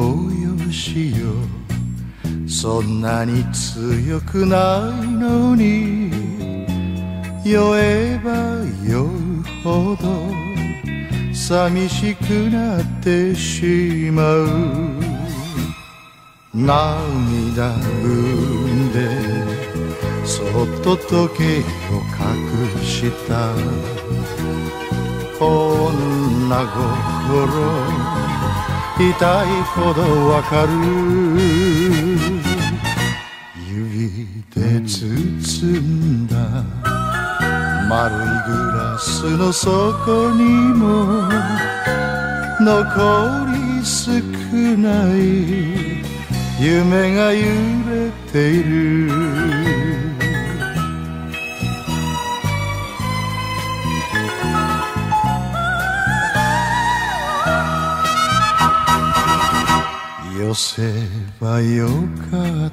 よしよ、そんなに強くないのに、酔えば酔うほど寂しくなってしまう。涙ぐんでそっと時計を隠した女心、痛いほどわかる。指で包んだ丸いグラスの底にも残り少ない夢が揺れている。寄せばよかった、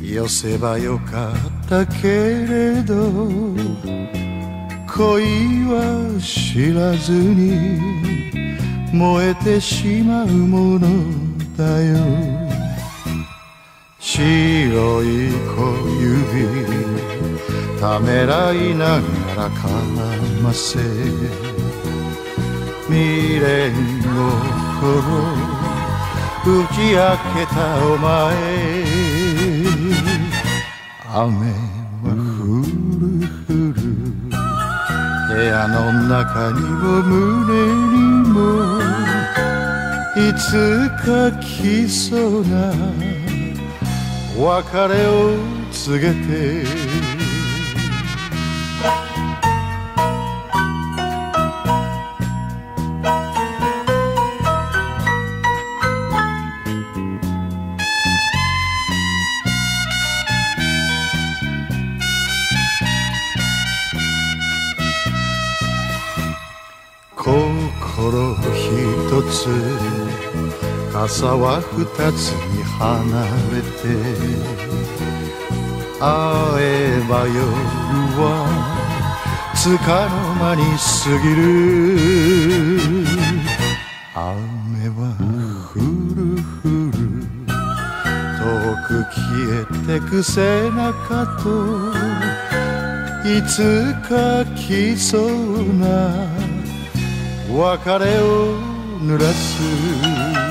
寄せばよかったけれど、恋は知らずに燃えてしまうものだよ。白い小指ためらいながらかませ、未練心打ち明けたお前、雨は降る降る、部屋の中にも胸にもいつか来そうな別れを告げて。心一つ傘は二つに離れて、会えば夜はつかの間に過ぎる。雨は降る降る、遠く消えてく背中といつか来そうな別れを濡らす。